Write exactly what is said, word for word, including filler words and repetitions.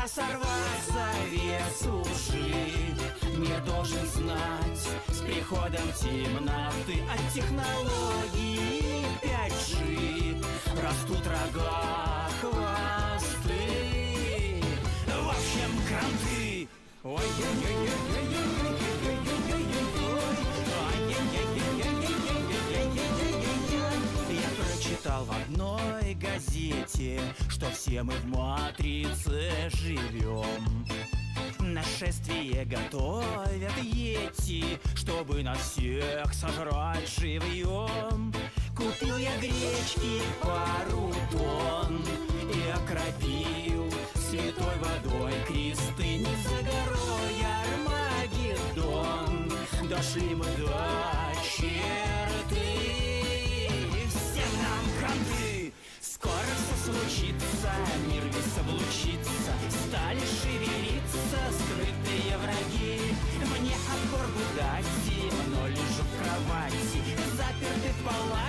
сорвать завесу лжи. Мир должен знать с приходом темноты от технологии пять джи растут рога, хвосты. В общем, кранты. Я прочитал в одной газете, что все мы в матрице живем. Нашествие готовят йети, чтобы нас всех сожрать живьем. Купил я гречки пару тонн и окропил святой водой кресты. Не за горой Армагеддон, дошли мы до черты. Всем нам кранты! Скоро все случится, мир весь облучится, стали шевелиться скрытые враги. Мне отбор Бугатти, но лежу в кровати, заперты в палате.